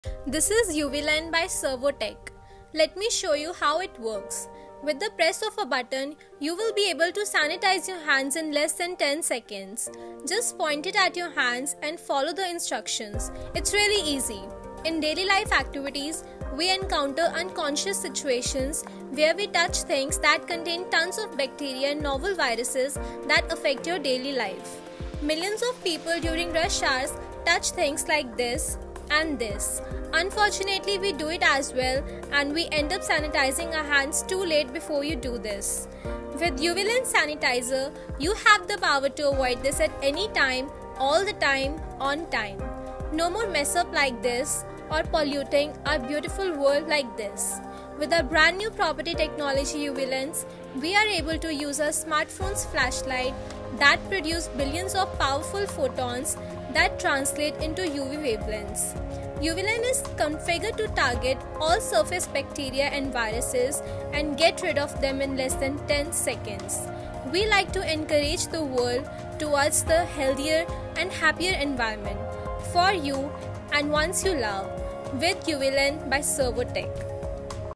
This is UV Line by Servotech. Let me show you how it works. With the press of a button, you will be able to sanitize your hands in less than 10 seconds. Just point it at your hands and follow the instructions. It's really easy. In daily life activities, we encounter unconscious situations where we touch things that contain tons of bacteria and novel viruses that affect your daily life. Millions of people during rush hours touch things like this and this. Unfortunately, we do it as well and we end up sanitizing our hands too late before you do this. With UV Lens Sanitizer, you have the power to avoid this at any time, all the time, on time. No more mess up like this or polluting our beautiful world like this. With our brand new property technology UV lens, we are able to use our smartphone's flashlight that produce billions of powerful photons that translate into UV wavelengths. UV lens is configured to target all surface bacteria and viruses and get rid of them in less than 10 seconds. We like to encourage the world towards the healthier and happier environment for you and ones you love with UV Lens by Servotech.